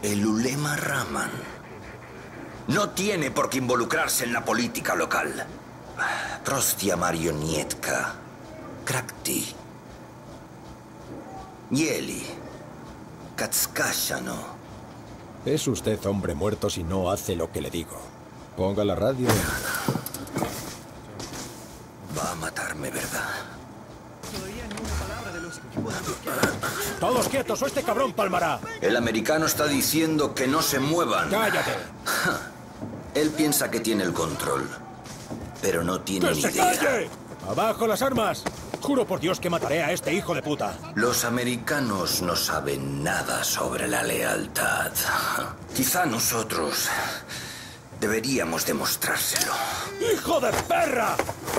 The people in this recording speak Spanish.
El ulema Rahman no tiene por qué involucrarse en la política local. Prostia Marionietka, Krakti, Yeli, Katskashano. Es usted hombre muerto si no hace lo que le digo. Ponga la radio. Va a matarme, ¿verdad? ¡Todos quietos o este cabrón palmará! El americano está diciendo que no se muevan. ¡Cállate! Él piensa que tiene el control, pero no tiene ¡Que ni se idea. calle! ¡Abajo las armas! Juro por Dios que mataré a este hijo de puta. Los americanos no saben nada sobre la lealtad. Quizá nosotros deberíamos demostrárselo. ¡Hijo de perra!